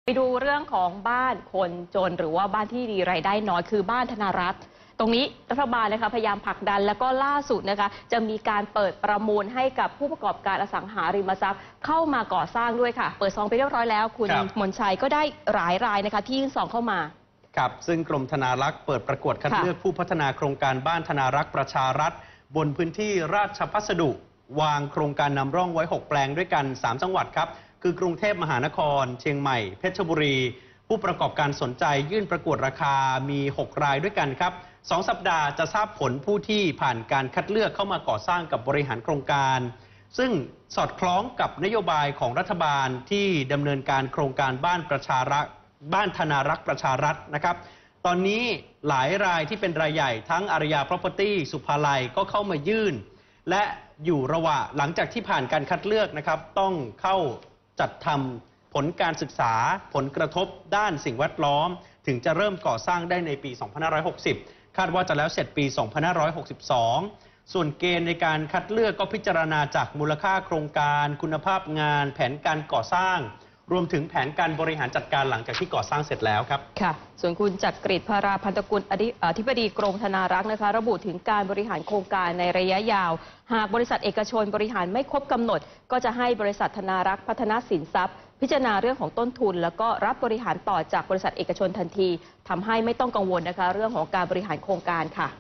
ไปดูเรื่องของบ้านคนจนหรือว่าบ้านที่มีรายได้น้อยคือบ้านธนารักษ์ตรงนี้รัฐบาลนะคะพยายามผลักดันแล้วก็ล่าสุดนะคะจะมีการเปิดประมูลให้กับผู้ประกอบการอสังหาริมทรัพย์เข้ามาก่อสร้างด้วยค่ะเปิดซองไปเรียบร้อยแล้วคุณมนชัยก็ได้หลายรายนะคะที่ยื่นซองเข้ามาครับซึ่งกรมธนารักษ์เปิดประกวดคัดเลือกผู้พัฒนาโครงการบ้านธนารักษ์ประชารัฐบนพื้นที่ราชพัสดุวางโครงการนำร่องไว้6แปลงด้วยกัน3จังหวัดครับคือกรุงเทพมหานครเชียงใหม่เพชรบุรีผู้ประกอบการสนใจยื่นประกวดราคามี6รายด้วยกันครับ2 สัปดาห์จะทราบผลผู้ที่ผ่านการคัดเลือกเข้ามาก่อสร้างกับบริหารโครงการซึ่งสอดคล้องกับนโยบายของรัฐบาลที่ดำเนินการโครงการบ้านธนารักษ์ประชารัฐนะครับตอนนี้หลายรายที่เป็นรายใหญ่ทั้งอารยา Property สุภาลัยก็เข้ามายื่นและอยู่ระหว่างหลังจากที่ผ่านการคัดเลือกนะครับต้องเข้าจัดทำผลการศึกษาผลกระทบด้านสิ่งแวดล้อมถึงจะเริ่มก่อสร้างได้ในปี 2560 คาดว่าจะแล้วเสร็จปี 2562 ส่วนเกณฑ์ในการคัดเลือกก็พิจารณาจากมูลค่าโครงการคุณภาพงานแผนการก่อสร้างรวมถึงแผนการบริหารจัดการหลังจากที่ก่อสร้างเสร็จแล้วครับค่ะส่วนคุณจักริดภาราพันธกุลอธิบดีกรมธนารักษ์นะคะระบุถึงการบริหารโครงการในระยะยาวหากบริษัทเอกชนบริหารไม่ครบกำหนดก็จะให้บริษัทธนารักษ์พัฒนาสินทรัพย์พิจารณาเรื่องของต้นทุนแล้วก็รับบริหารต่อจากบริษัทเอกชนทันทีทำให้ไม่ต้องกังวลนะคะเรื่องของการบริหารโครงการค่ะ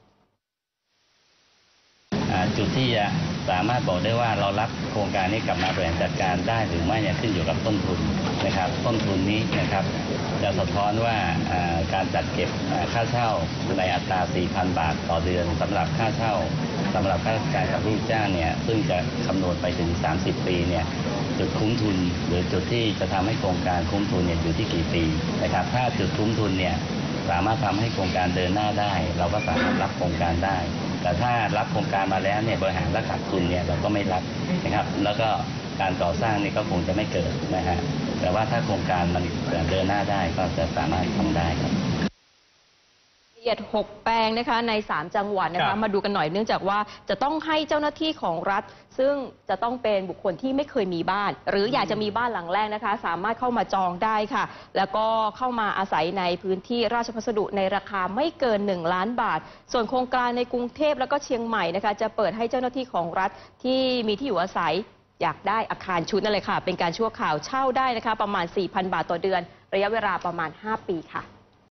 จุดที่จะสามารถบอกได้ว่าเรารับโครงการนี้กลับมาบริหารจัดการได้หรือไม่เนี่ยขึ้นอยู่กับต้นทุนนะครับต้นทุนนี้นะครับจะสะท้อนว่าการจัดเก็บค่าเช่าในอัตรา 4,000 บาทต่อเดือนสำหรับค่าเช่าสำหรับข้าราชการกับลูกจ้างเนี่ยซึ่งจะคำนวณไปถึง30 ปีเนี่ยจุดคุ้มทุนหรือจุดที่จะทำให้โครงการคุ้มทุนเนี่ยอยู่ที่กี่ปีนะครับถ้าจุดคุ้มทุนเนี่ยสามารถทำให้โครงการเดินหน้าได้เราก็สามารถรับโครงการได้แต่ถ้ารับโครงการมาแล้วเนี่ยบริหารและขาดทุนเนี่ยเราก็ไม่รับนะครับแล้วก็การก่อสร้างนี่ก็คงจะไม่เกิดนะฮะแต่ว่าถ้าโครงการมันเดินหน้าได้ก็จะสามารถทำได้ครับละเอียด6แปลงนะคะใน3จังหวัดนะคะมาดูกันหน่อยเนื่องจากว่าจะต้องให้เจ้าหน้าที่ของรัฐซึ่งจะต้องเป็นบุคคลที่ไม่เคยมีบ้านหรืออยากจะมีบ้านหลังแรกนะคะสามารถเข้ามาจองได้ค่ะแล้วก็เข้ามาอาศัยในพื้นที่ราชพัสดุในราคาไม่เกิน1 ล้านบาทส่วนโครงการในกรุงเทพแล้วก็เชียงใหม่นะคะจะเปิดให้เจ้าหน้าที่ของรัฐที่มีที่อยู่อาศัยอยากได้อาคารชุดนั่นเลยค่ะเป็นการชั่วคราวเช่าได้นะคะประมาณ 4,000 บาทต่อเดือนระยะเวลาประมาณ5 ปีค่ะ